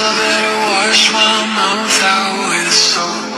I better wash my mouth out with soap.